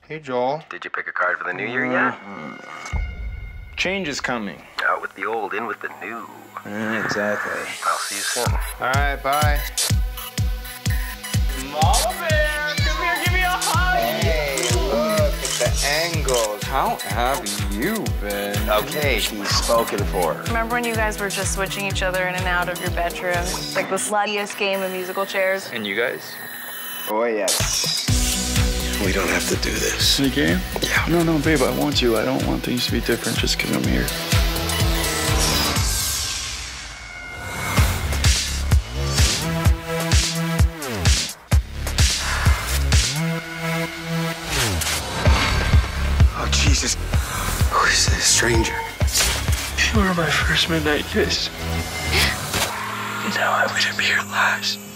Hey, Joel. Did you pick a card for the new year yet? Change is coming. Out with the old, in with the new. Exactly. I'll see you soon. All right, bye. Mama Bear, come here, give me a hug. Hey, look at the angles. How have you been? Okay, he's spoken for. Remember when you guys were just switching each other in and out of your bedroom? Like the sluttiest game of musical chairs? And you guys? Oh, yes. We don't have to do this. The game? Yeah. No, babe, I want you. I don't want things to be different just because I'm here. Oh, Jesus. Who is this stranger? You were my first midnight kiss. Now I would be your last.